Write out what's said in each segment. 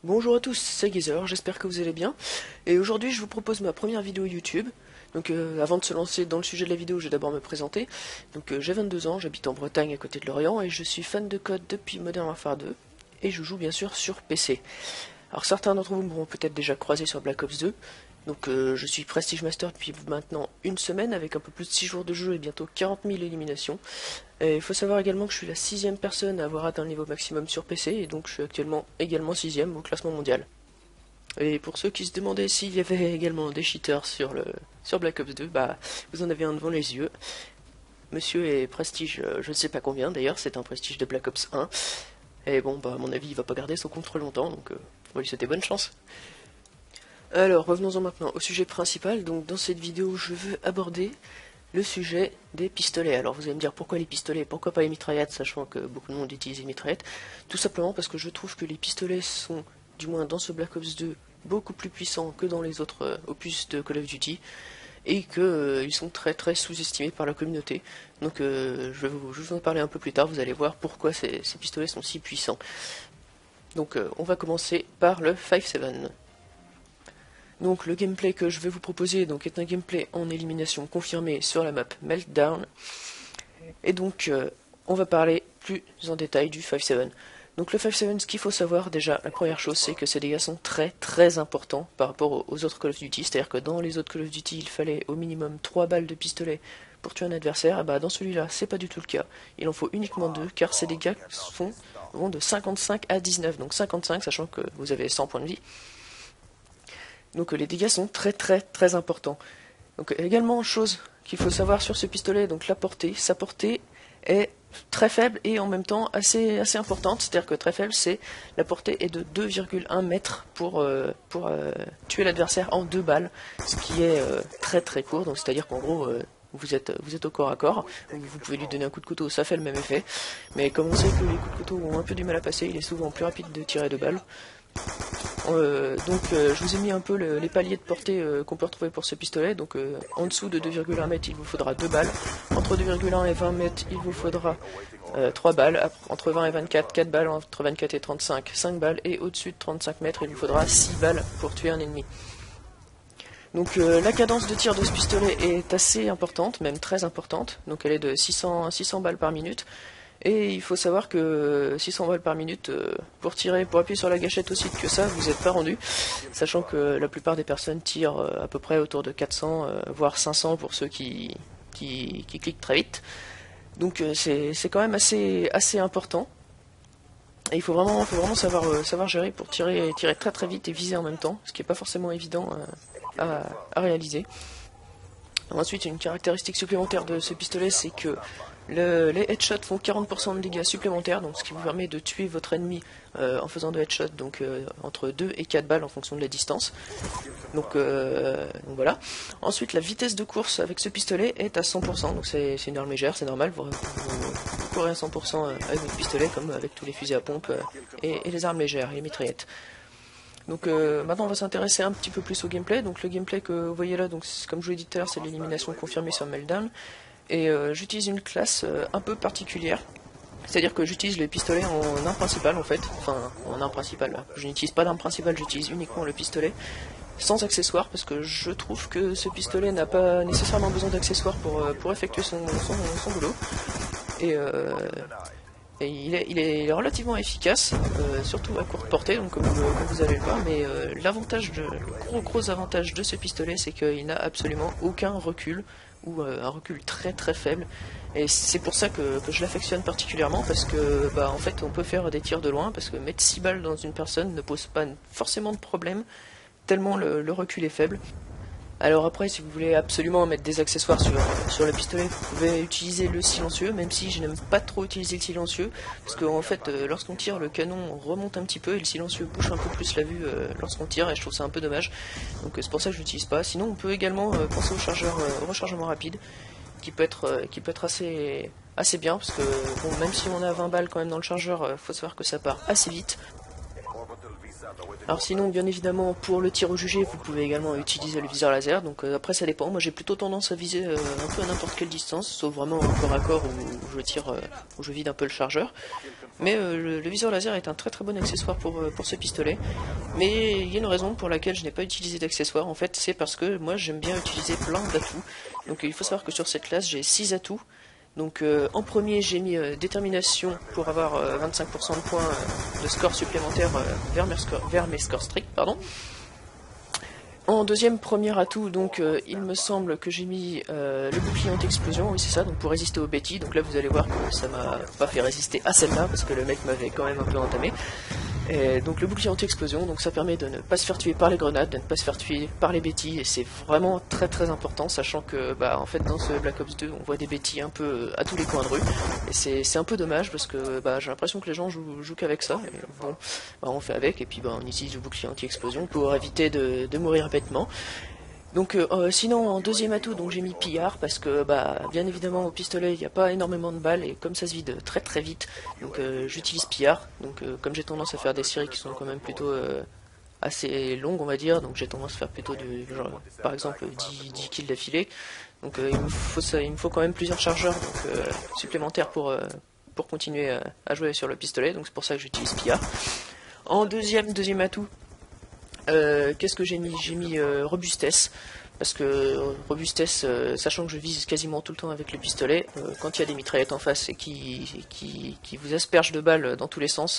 Bonjour à tous, c'est Gazer, j'espère que vous allez bien. Et aujourd'hui je vous propose ma première vidéo YouTube. Donc avant de se lancer dans le sujet de la vidéo, je vais d'abord me présenter. Donc j'ai 22 ans, j'habite en Bretagne à côté de Lorient et je suis fan de code depuis Modern Warfare 2. Et je joue bien sûr sur PC. Alors certains d'entre vous m'auront peut-être déjà croisé sur Black Ops 2. Donc je suis Prestige Master depuis maintenant une semaine avec un peu plus de 6 jours de jeu et bientôt 40 000 éliminations. Et il faut savoir également que je suis la 6ème personne à avoir atteint le niveau maximum sur PC et donc je suis actuellement également 6ème au classement mondial. Et pour ceux qui se demandaient s'il y avait également des cheaters sur Black Ops 2, bah vous en avez un devant les yeux. Monsieur est Prestige, je ne sais pas combien d'ailleurs, c'est un Prestige de Black Ops 1. Et bon bah à mon avis il va pas garder son compte trop longtemps, donc on va lui souhaiter bonne chance. Alors, revenons-en maintenant au sujet principal. Donc, dans cette vidéo, je veux aborder le sujet des pistolets. Alors, vous allez me dire pourquoi les pistolets, pourquoi pas les mitraillettes, sachant que beaucoup de monde utilise les mitraillettes. Tout simplement parce que je trouve que les pistolets sont, du moins dans ce Black Ops 2, beaucoup plus puissants que dans les autres opus de Call of Duty, et qu'ils sont très très sous-estimés par la communauté. Donc, je vais vous en parler un peu plus tard. Vous allez voir pourquoi ces pistolets sont si puissants. Donc, on va commencer par le 5.7. Donc le gameplay que je vais vous proposer est un gameplay en élimination confirmée sur la map Meltdown. Et donc on va parler plus en détail du 5.7. Donc le 5.7, ce qu'il faut savoir déjà, la première chose c'est que ces dégâts sont très très importants par rapport aux autres Call of Duty. C'est-à-dire que dans les autres Call of Duty il fallait au minimum 3 balles de pistolet pour tuer un adversaire. Et bah dans celui-là c'est pas du tout le cas. Il en faut uniquement 2 car ces dégâts vont de 55 à 19. Donc 55 sachant que vous avez 100 points de vie. Donc les dégâts sont très très très importants. Donc également chose qu'il faut savoir sur ce pistolet, donc la portée, sa portée est très faible et en même temps assez importante. C'est-à-dire que très faible, c'est la portée est de 2,1 mètres pour tuer l'adversaire en 2 balles, ce qui est très très court. Donc c'est-à-dire qu'en gros vous êtes au corps à corps, vous pouvez lui donner un coup de couteau, ça fait le même effet. Mais comme on sait que les coups de couteau ont un peu du mal à passer, il est souvent plus rapide de tirer 2 balles. Je vous ai mis un peu les paliers de portée qu'on peut retrouver pour ce pistolet. Donc en dessous de 2,1 mètres il vous faudra 2 balles, entre 2,1 et 20 mètres il vous faudra 3 balles, entre 20 et 24 4 balles, entre 24 et 35 5 balles, et au-dessus de 35 mètres il vous faudra 6 balles pour tuer un ennemi. Donc la cadence de tir de ce pistolet est assez importante, même très importante, donc elle est de 600 balles par minute. Et il faut savoir que 600 balles par minute, pour appuyer sur la gâchette aussi que ça, vous n'êtes pas rendu, sachant que la plupart des personnes tirent à peu près autour de 400, voire 500 pour ceux qui cliquent très vite. Donc c'est quand même assez important. Et il faut vraiment savoir gérer pour tirer très très vite et viser en même temps, ce qui n'est pas forcément évident à réaliser. Ensuite, une caractéristique supplémentaire de ce pistolet, c'est que les headshots font 40% de dégâts supplémentaires, donc ce qui vous permet de tuer votre ennemi en faisant de headshots, donc entre 2 et 4 balles en fonction de la distance. Donc voilà. Ensuite, la vitesse de course avec ce pistolet est à 100%, donc c'est une arme légère, c'est normal, vous courez à 100% avec votre pistolet, comme avec tous les fusils à pompe et les armes légères, les mitraillettes. Donc maintenant on va s'intéresser un petit peu plus au gameplay. Donc le gameplay que vous voyez là, donc comme je vous l'ai dit tout à l'heure, c'est l'élimination confirmée sur Meltdown. Et j'utilise une classe un peu particulière. C'est-à-dire que j'utilise les pistolets en arme principale en fait. Enfin en arme principale. Je n'utilise pas d'arme principale, j'utilise uniquement le pistolet. Sans accessoires, parce que je trouve que ce pistolet n'a pas nécessairement besoin d'accessoires pour effectuer son boulot. Et il est relativement efficace, surtout à courte portée, donc comme vous allez le voir, mais le gros avantage de ce pistolet, c'est qu'il n'a absolument aucun recul, ou un recul très très faible, et c'est pour ça que je l'affectionne particulièrement, parce que bah, en fait on peut faire des tirs de loin, parce que mettre 6 balles dans une personne ne pose pas forcément de problème, tellement le recul est faible. Alors après, si vous voulez absolument mettre des accessoires sur le pistolet, vous pouvez utiliser le silencieux, même si je n'aime pas trop utiliser le silencieux, parce qu'en fait, lorsqu'on tire, le canon remonte un petit peu, et le silencieux bouche un peu plus la vue lorsqu'on tire, et je trouve ça un peu dommage, donc c'est pour ça que je l'utilise pas. Sinon, on peut également penser au rechargement rapide, qui peut être assez bien, parce que bon, même si on a 20 balles quand même dans le chargeur, faut savoir que ça part assez vite. Alors sinon, bien évidemment, pour le tir au jugé, vous pouvez également utiliser le viseur laser. Donc après, ça dépend. Moi, j'ai plutôt tendance à viser un peu à n'importe quelle distance, sauf vraiment au corps à corps où je tire, où je vide un peu le chargeur. Mais le viseur laser est un très très bon accessoire pour ce pistolet. Mais il y a une raison pour laquelle je n'ai pas utilisé d'accessoire. En fait, c'est parce que moi, j'aime bien utiliser plein d'atouts. Donc il faut savoir que sur cette classe, j'ai 6 atouts. Donc en premier j'ai mis détermination pour avoir 25% de points de score supplémentaire vers mes scores stricts, pardon. En deuxième premier atout, donc il me semble que j'ai mis le bouclier anti-explosion, oui c'est ça, donc pour résister aux bêtises. Donc là vous allez voir que ça m'a pas fait résister à celle-là parce que le mec m'avait quand même un peu entamé. Et donc le bouclier anti-explosion, donc ça permet de ne pas se faire tuer par les grenades, de ne pas se faire tuer par les bêtises, et c'est vraiment très très important, sachant que bah en fait dans ce Black Ops 2 on voit des bêtises un peu à tous les coins de rue, et c'est un peu dommage parce que bah, j'ai l'impression que les gens jouent qu'avec ça, et bon, bah, on fait avec, et puis bah, on utilise le bouclier anti-explosion pour éviter de mourir bêtement. Donc sinon en deuxième atout donc j'ai mis pillard parce que bah bien évidemment au pistolet il n'y a pas énormément de balles et comme ça se vide très très vite donc j'utilise pillard. Donc comme j'ai tendance à faire des séries qui sont quand même plutôt assez longues on va dire, donc j'ai tendance à faire plutôt du genre par exemple 10 kills d'affilée. Donc il me faut quand même plusieurs chargeurs donc, supplémentaires pour continuer à jouer sur le pistolet, donc c'est pour ça que j'utilise pillard. En deuxième atout, qu'est-ce que j'ai mis? J'ai mis robustesse, parce que robustesse, sachant que je vise quasiment tout le temps avec le pistolet, quand il y a des mitraillettes en face et qui vous aspergent de balles dans tous les sens,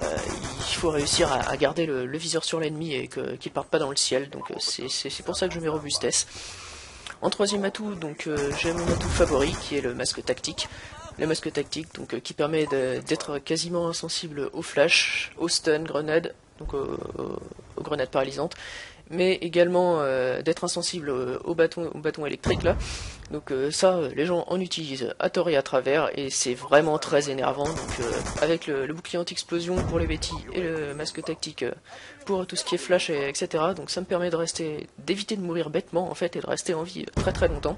il faut réussir à garder le viseur sur l'ennemi et qu'il parte pas dans le ciel, donc c'est pour ça que je mets robustesse. En troisième atout, donc j'ai mon atout favori qui est le masque tactique. Le masque tactique donc, qui permet d'être quasiment insensible aux flash, aux stun, grenades, donc aux grenades paralysantes, mais également d'être insensible au bâton électrique là. Donc ça, les gens en utilisent à tort et à travers, et c'est vraiment très énervant. Donc avec le bouclier anti-explosion pour les bêtises et le masque tactique pour tout ce qui est flash, etc. Donc ça me permet d'éviter de mourir bêtement en fait, et de rester en vie très très longtemps.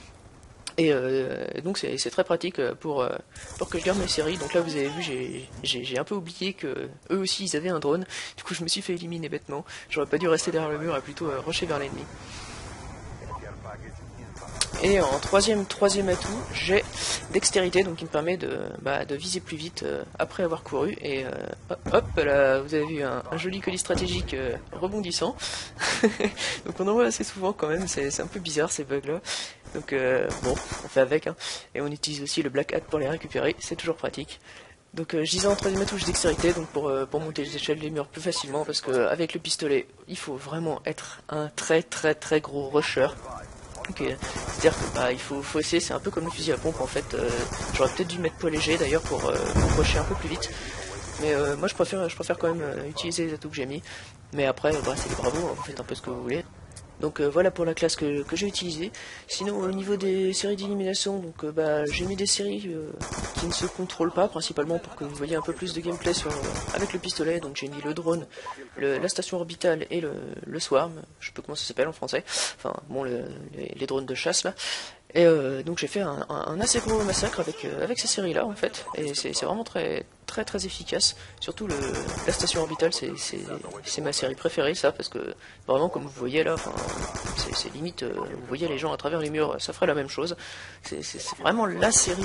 Et donc c'est très pratique pour que je garde mes séries. Donc là vous avez vu, j'ai un peu oublié que eux aussi ils avaient un drone. Du coup je me suis fait éliminer bêtement. J'aurais pas dû rester derrière le mur et plutôt rusher vers l'ennemi. Et en troisième atout, j'ai dextérité, donc qui me permet de viser plus vite après avoir couru. Et hop là, vous avez vu un joli colis stratégique rebondissant. Donc on en voit assez souvent quand même, c'est un peu bizarre ces bugs là. Donc bon, on fait avec, hein. Et on utilise aussi le Black Hat pour les récupérer, c'est toujours pratique. Donc je disais en troisième atout, j'ai dextérité, donc pour monter les échelles des murs plus facilement, parce qu'avec le pistolet, il faut vraiment être un très très très gros rusher. C'est-à-dire que bah, il faut essayer, c'est un peu comme le fusil à pompe en fait. J'aurais peut-être dû mettre poids léger d'ailleurs pour rusher un peu plus vite. Mais moi je préfère quand même utiliser les atouts que j'ai mis. Mais après, bah, c'est des bravos, hein, vous faites un peu ce que vous voulez. Donc voilà pour la classe que j'ai utilisée. Sinon au niveau des séries d'élimination, donc bah, j'ai mis des séries qui ne se contrôlent pas, principalement pour que vous voyez un peu plus de gameplay avec le pistolet. Donc j'ai mis le drone, la station orbitale et le swarm, je sais pas comment ça s'appelle en français, enfin bon les drones de chasse là. Et donc j'ai fait un assez gros massacre avec ces séries là en fait, et c'est vraiment très très très efficace. Surtout la station orbitale, c'est ma série préférée ça, parce que vraiment comme vous voyez là, c'est limite, vous voyez les gens à travers les murs, ça ferait la même chose. C'est vraiment la série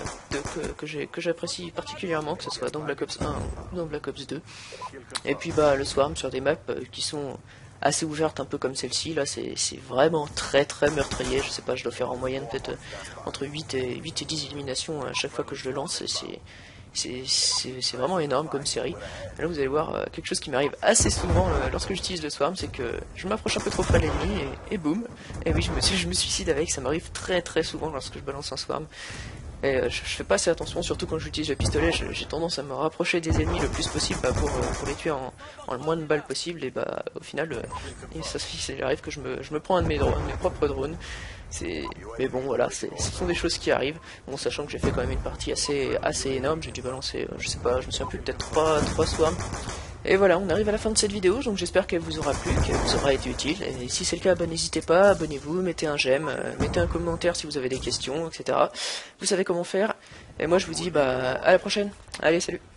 que j'apprécie particulièrement, que ce soit dans Black Ops 1 ou dans Black Ops 2. Et puis bah le swarm sur des maps qui sont assez ouverte, un peu comme celle-ci, là c'est vraiment très très meurtrier. Je sais pas, je dois faire en moyenne peut-être entre 8 et 10 éliminations à chaque fois que je le lance, et c'est vraiment énorme comme série. Là vous allez voir quelque chose qui m'arrive assez souvent lorsque j'utilise le swarm, c'est que je m'approche un peu trop près de l'ennemi et boum, et oui je me suicide avec. Ça m'arrive très très souvent lorsque je balance un swarm. Et je fais pas assez attention, surtout quand j'utilise le pistolet. J'ai tendance à me rapprocher des ennemis le plus possible pour les tuer en le moins de balles possible, et bah au final il arrive que je me prends un de mes propres drones. Mais bon voilà, ce sont des choses qui arrivent. Bon, sachant que j'ai fait quand même une partie assez énorme, j'ai dû balancer, je sais pas, je me souviens plus, peut-être 3 swarms. Et voilà, on arrive à la fin de cette vidéo, donc j'espère qu'elle vous aura plu, qu'elle vous aura été utile. Et si c'est le cas, bah, n'hésitez pas, abonnez-vous, mettez un j'aime, mettez un commentaire si vous avez des questions, etc. Vous savez comment faire. Et moi je vous dis bah à la prochaine. Allez, salut.